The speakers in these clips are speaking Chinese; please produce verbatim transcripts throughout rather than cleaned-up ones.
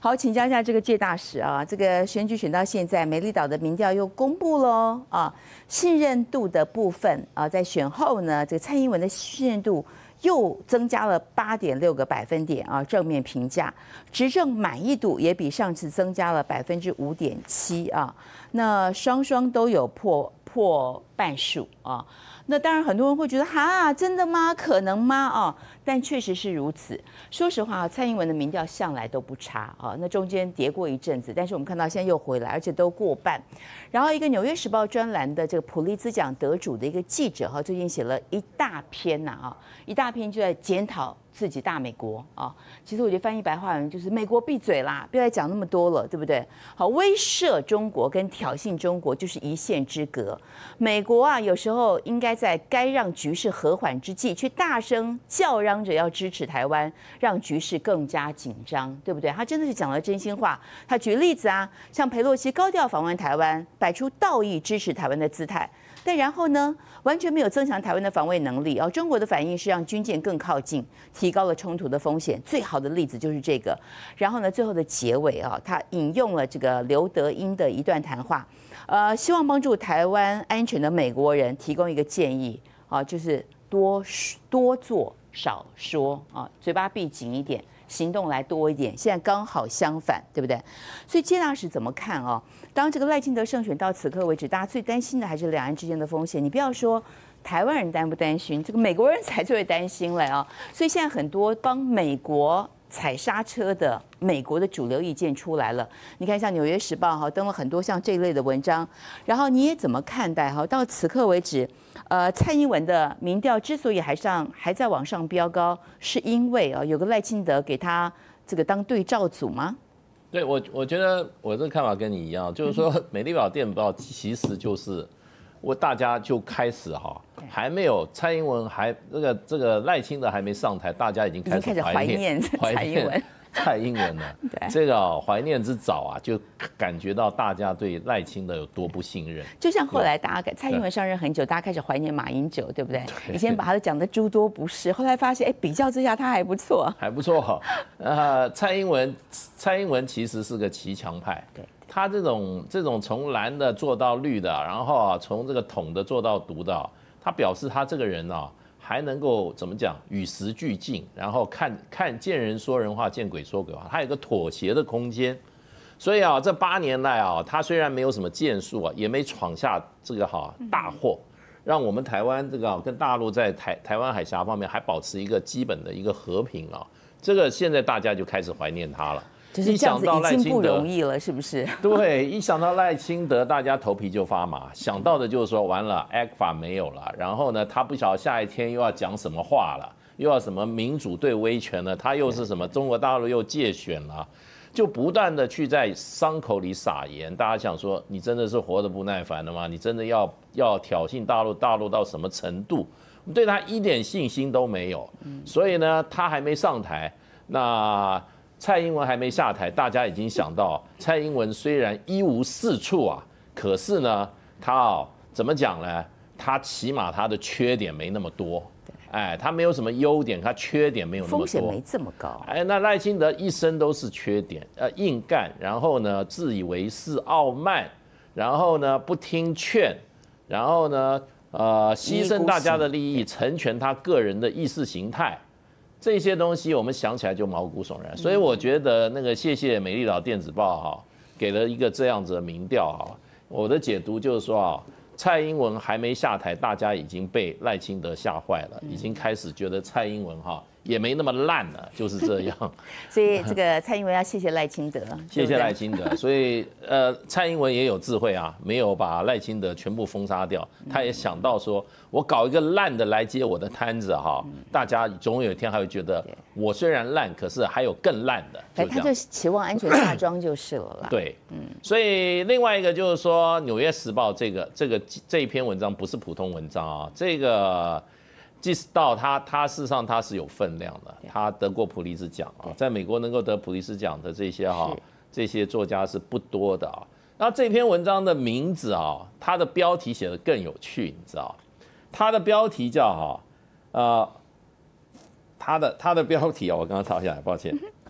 好，请教一下这个介大使啊，这个选举选到现在，美丽岛的民调又公布喽啊，信任度的部分啊，在选后呢，这个蔡英文的信任度又增加了八点六个百分点啊，正面评价，执政满意度也比上次增加了百分之五点七啊，那双双都有破破半数啊。那当然，很多人会觉得哈，真的吗？可能吗？啊，但确实是如此。说实话，蔡英文的民调向来都不差啊。那中间跌过一阵子，但是我们看到现在又回来，而且都过半。然后，一个《纽约时报》专栏的这个普利兹奖得主的一个记者哈，最近写了一大篇呐啊，一大篇就在检讨自己大美国啊。其实我觉得翻译白话文就是美国闭嘴啦，不要再讲那么多了，对不对？好，威慑中国跟挑衅中国就是一线之隔。美国啊，有时候应该在该让局势和缓之际，去大声叫嚷着要支持台湾，让局势更加紧张，对不对？他真的是讲了真心话。他举例子啊，像裴洛西高调访问台湾，摆出道义支持台湾的姿态，但然后呢，完全没有增强台湾的防卫能力哦。中国的反应是让军舰更靠近，提高了冲突的风险。最好的例子就是这个。然后呢，最后的结尾啊，他引用了这个刘德英的一段谈话。呃，希望帮助台湾安全的美国人提供一个建议啊，就是多多做少说啊，嘴巴闭紧一点，行动来多一点。现在刚好相反，对不对？所以介大使怎么看啊？当这个赖清德胜选到此刻为止，大家最担心的还是两岸之间的风险。你不要说台湾人担不担心，这个美国人才最会担心了啊。所以现在很多帮美国踩刹车的美国的主流意见出来了，你看像《纽约时报》哈登了很多像这一类的文章，然后你也怎么看待哈？到此刻为止，呃，蔡英文的民调之所以还上还在往上飙高，是因为啊有个赖清德给他这个当对照组吗？ 对我，我觉得我这个看法跟你一样，就是说《美丽岛电报》其实就是我大家就开始哈，还没有蔡英文还这个这个赖清德还没上台，大家已经开始怀念蔡英文。 蔡英文了，这个啊怀念之早啊，就感觉到大家对赖清德有多不信任。 就像后来大家蔡英文上任很久，大家开始怀念马英九，对不对？以前把他讲的诸多不是，后来发现，哎，比较之下他还不错， 还不错。呃，蔡英文，蔡英文其实是个骑墙派，对，他这种这种从蓝的做到绿的，然后啊从这个统的做到独的，他表示他这个人啊。还能够怎么讲与时俱进，然后看看见人说人话，见鬼说鬼话，他有个妥协的空间。所以啊，这八年来啊，他虽然没有什么建树啊，也没闯下这个哈大祸，让我们台湾这个跟大陆在台台湾海峡方面还保持一个基本的一个和平啊。这个现在大家就开始怀念他了。 就是这样子已经不容易了，是不是？ 对，一想到赖清德，大家头皮就发麻。想到的就是说，完了 ，A C F A 没有了，然后呢，他不晓得下一天又要讲什么话了，又要什么民主对威权了，他又是什么中国大陆又借选了，就不断的去在伤口里撒盐。大家想说，你真的是活得不耐烦了吗？你真的要要挑衅大陆，大陆到什么程度？我们对他一点信心都没有。所以呢，他还没上台，那。蔡英文还没下台，大家已经想到，蔡英文虽然一无是处啊，可是呢，他哦怎么讲呢？他起码他的缺点没那么多，哎，他没有什么优点，他缺点没有那么多， 风险没这么高。 哎，那赖清德一生都是缺点，呃，硬干，然后呢，自以为是、傲慢，然后呢，不听劝，然后呢，呃，牺牲大家的利益，成全他个人的意识形态。这些东西我们想起来就毛骨悚然，所以我觉得那个谢谢美丽岛电子报哈，给了一个这样子的民调哈，我的解读就是说啊，蔡英文还没下台，大家已经被赖清德吓坏了，已经开始觉得蔡英文哈也没那么烂了，就是这样。 所以这个蔡英文要谢谢赖清德， 谢谢赖清德。所以呃，蔡英文也有智慧啊，没有把赖清德全部封杀掉，他也想到说，我搞一个烂的来接我的摊子哈，大家总有一天还会觉得我虽然烂，可是还有更烂的。 哎，他就期望安全下庄就是了啦。 对，嗯。所以另外一个就是说，《纽约时报》这个这个这一篇文章不是普通文章啊，这个。即使到他，他事实上他是有分量的，他得过普利兹奖啊，在美国能够得普利兹奖的这些哈，这些作家是不多的啊。那这篇文章的名字啊，它的标题写得更有趣，你知道？它的标题叫哈，呃，它的它的标题啊，我刚刚抄下来，抱歉。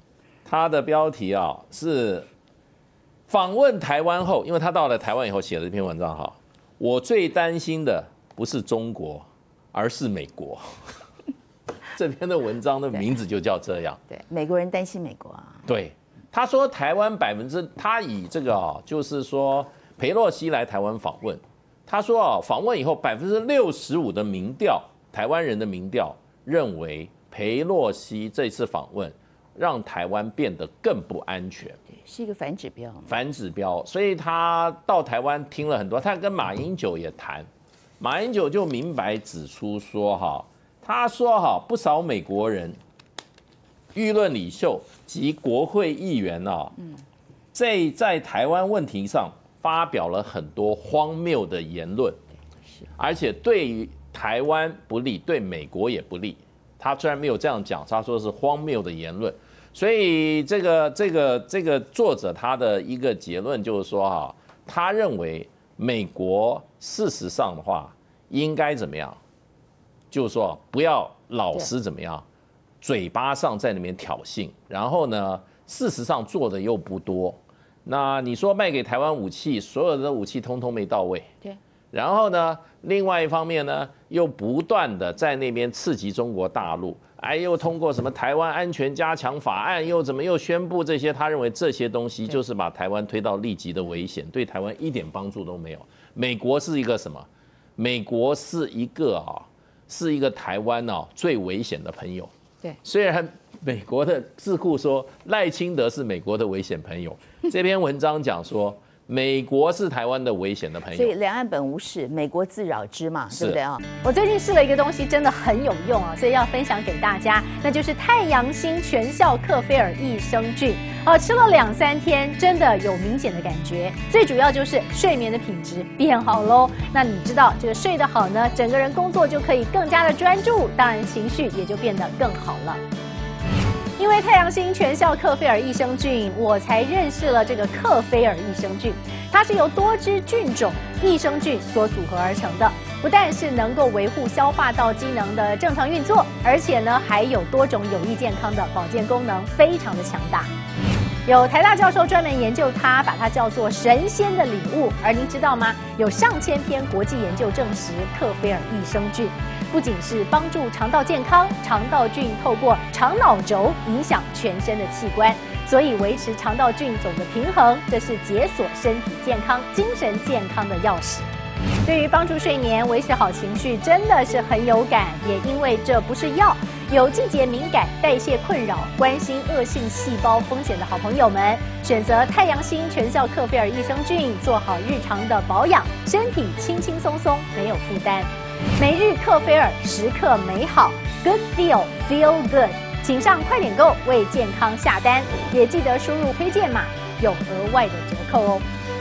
他的标题啊是访问台湾后，因为他到了台湾以后写了这篇文章哈，我最担心的不是中国，而是美国。这篇的文章的名字就叫这样。 对，美国人担心美国啊。 对，他说台湾百分之，他以这个啊，就是说裴洛西来台湾访问，他说啊，访问以后百分之六十五的民调，台湾人的民调认为裴洛西这次访问让台湾变得更不安全， 对，是一个反指标。 反指标，所以他到台湾听了很多，他跟马英九也谈，马英九就明白指出说哈。他说：“哈，不少美国人、舆论领袖及国会议员啊，在在台湾问题上发表了很多荒谬的言论，而且对于台湾不利，对美国也不利。他虽然没有这样讲，他说是荒谬的言论。所以这个这个这个作者他的一个结论就是说哈，他认为美国事实上的话应该怎么样？”就是说，不要老是怎么样，嘴巴上在那边挑衅，然后呢，事实上做的又不多。那你说卖给台湾武器，所有的武器通通没到位。 对。 然后呢，另外一方面呢，又不断的在那边刺激中国大陆，哎，又通过什么台湾安全加强法案，又怎么又宣布这些？他认为这些东西就是把台湾推到立即的危险，对台湾一点帮助都没有。美国是一个什么？美国是一个啊。是一个台湾哦最危险的朋友。 对， 虽然美国的智库说赖清德是美国的危险朋友，这篇文章讲说美国是台湾的危险的朋友。 所以两岸本无事，美国自扰之嘛，对不对啊？ 我最近试了一个东西，真的很有用啊，所以要分享给大家，那就是太阳星全效克菲尔益生菌。哦，吃了两三天，真的有明显的感觉。最主要就是睡眠的品质变好喽。那你知道这个睡得好呢，整个人工作就可以更加的专注，当然情绪也就变得更好了。因为太阳星全效克菲尔益生菌，我才认识了这个克菲尔益生菌。它是由多支菌种益生菌所组合而成的，不但是能够维护消化道机能的正常运作，而且呢还有多种有益健康的保健功能，非常的强大。有台大教授专门研究它，把它叫做神仙的礼物。而您知道吗？有上千篇国际研究证实，克菲尔益生菌不仅是帮助肠道健康，肠道菌透过肠脑轴影响全身的器官，所以维持肠道菌种的平衡，这是解锁身体健康、精神健康的钥匙。对于帮助睡眠、维持好情绪，真的是很有感。也因为这不是药，有季节敏感、代谢困扰、关心恶性细胞风险的好朋友们，选择太阳星全效克菲尔益生菌，做好日常的保养，身体轻轻松松，没有负担。每日克菲尔，时刻美好 ，Good Feel Feel Good， 请上快点购为健康下单，也记得输入推荐码，有额外的折扣哦。